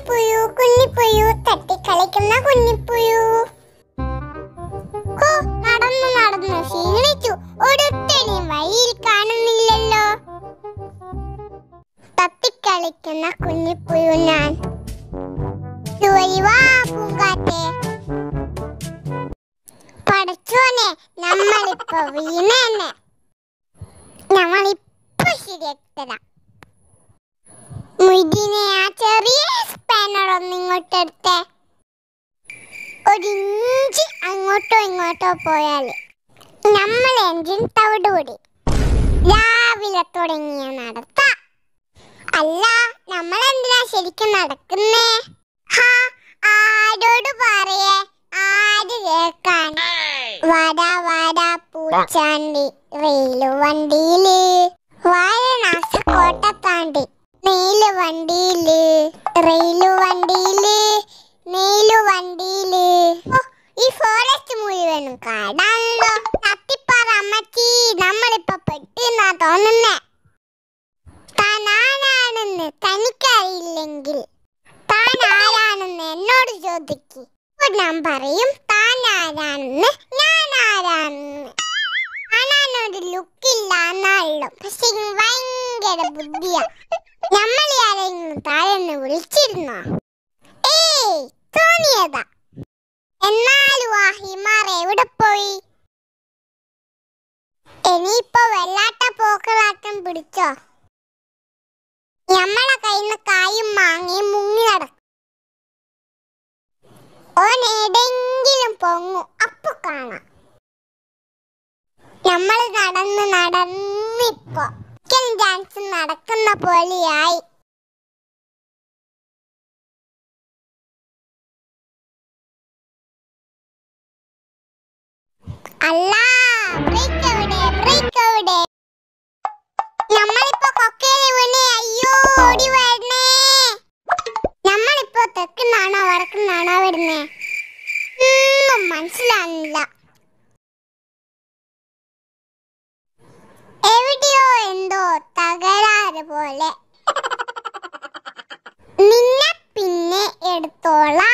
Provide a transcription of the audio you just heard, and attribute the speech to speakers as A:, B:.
A: കുഞ്ഞിപ്പുഴു കുഞ്ഞിപ്പുഴു തട്ടിക്കളിക്കുന്ന കുഞ്ഞിപ്പുഴു. നടന്നു നടന്നു ക്ഷീണിച്ചു, ഒരുത്തനെയും വഴിയിൽ കാണുന്നില്ലല്ലോ. തട്ടിക്കളിക്കുന്ന കുഞ്ഞിപ്പുഴു ഞാൻ. വാ പൂങ്കാറ്റേ. പടച്ചോനെ, നമ്മളിപ്പോ വീണേനെ. നമ്മളിപ്പോ ശരിയാക്കിത്തരാം. മുയ്ദിനെ, ആ ചെറിയ സ്പാനർ ഒന്ന് ഇങ്ങോട്ട് എടുത്തേ. ഒരു ഇഞ്ച് അങ്ങോട്ടോ ഇങ്ങോട്ടോ പോയാല് നമ്മൾ എൻജിൻ തവിടുകൂടി. രാവിലെ തുടങ്ങിയ നടത്ത. അല്ല, നമ്മളെന്തിനാ ശരിക്കും നടക്കുന്നേ? ആരോട് പറയേ, ആര് കേക്കാൻ? വാടാ വാടാ പൂച്ചാണ്ടി റെയില് വണ്ടിയില്, വാരണാസ കോട്ട താണ്ടി നെയില് വണ്ടിയില്, റെയില് വണ്ടിയില്, നെയില് വണ്ടിയില്. ഈ ഫോറസ്റ്റ് മുഴുവനും കാടാണല്ലോ. തട്ടിപ്പാറ അമ്മച്ചി, നമ്മളിപ്പോ പെട്ടെന്നാ തോന്നുന്നേ. താൻ ആരാണെന്ന് തനിക്കറിയില്ലെങ്കിൽ താൻ ആരാണെന്ന് എന്നോട് ചോദിക്ക്. ഞാൻ പറയും താൻ ആരാണെന്ന്, ഞാൻ ആരാണെന്ന്. കാണാനൊരു ലുക്കില്ല എന്നാണല്ലോ, പക്ഷെ ഭയങ്കര ബുദ്ധിയാ. നമ്മളെ ആരെങ്കിലും താഴെന്ന് വിളിച്ചിരുന്നോ? ഏയ്, തോന്നിയതാ. എന്നാലും ആ ഹിമാർ എവിടെ പോയി? ഇനിയിപ്പോ വെള്ളാട്ട പോക്കളാട്ടം പിടിച്ചോ? നമ്മളെ കയ്യിന്ന് കായും മാങ്ങയും മുങ്ങി നടക്കും. ഓൻ എവിടെങ്കിലും പൊങ്ങു, അപ്പൊ കാണാം. നമ്മൾ നടന്ന് നടന്നിപ്പോ ഡാൻസ് നടക്കുന്ന പോലെയായി. അല്ല, ബ്രേക്ക് എവിടെ, ബ്രേക്ക് എവിടെ? നമ്മളിപ്പോ കൊക്കയില് വീണേ. അയ്യോ, ഓടി വരണേ. നമ്മളിപ്പോ തെക്കുന്നാണോ വടക്കുന്നാണോ വരുന്നേ? ഒന്നും മനസ്സിലാകുന്നില്ല. എവിടെയോ എന്തോ തകരാറ് പോലെ. നിന്നെ പിന്നെ എടുത്തോളാം.